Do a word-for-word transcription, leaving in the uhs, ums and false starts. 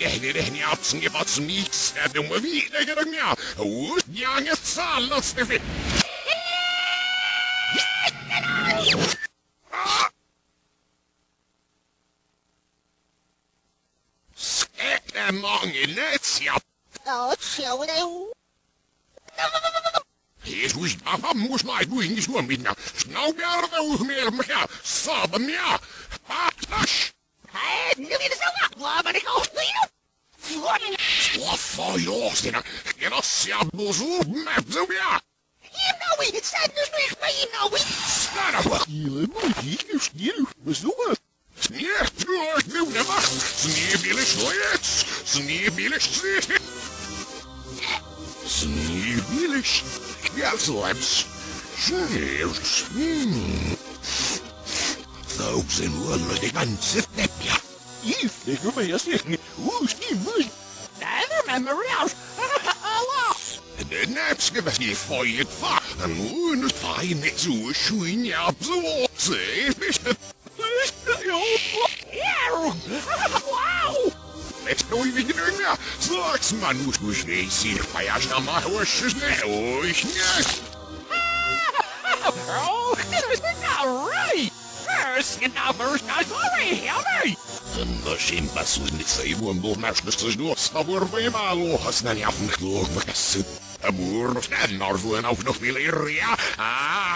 ehdi rehni apsın yapasın istedim mi videolarım ya. Uuu yani sağlasın fi. Skräckliga många Ja, så det. Hees moest maar moest maar doe niet zo met me. Nou daar wel meer me. Samen ja. Patas. Hé, nu weer zo wat. Laat maar ik al spelen. Wat voor jos dan? Je dat zelf bezoek met zo ja. Hier nou weer, het staat dus nog bij je nou weer. Sta wat. Hier moet ik dus hier bezoeken. Sneer, doe doe de wacht. Sneer wil ik nooit. Sneer wil ik niet. Sneer wil ik. Ja, slaps. Sneer. Zo zijn we de ganze step ja. Hier, ik wil maar eens zeggen. Hoe is die mooi? I remember yours. Allah. De nepske was niet voor je het va. En nu het va je net zo schoen ja op zo. Ze is het. Wow. Let's go even doen ja. Straks man moest moest niet hier bij als dan maar hoosjes nee. Oh, ik niet. Oh, this is not right. First, you know, first, not sorry, Henry. No shame passus niet zei boem boem maar dus door sabor bij malo has dan ja van geloof maar dat. Aboer nog net naar zo en ook nog veel eer ja. Ah.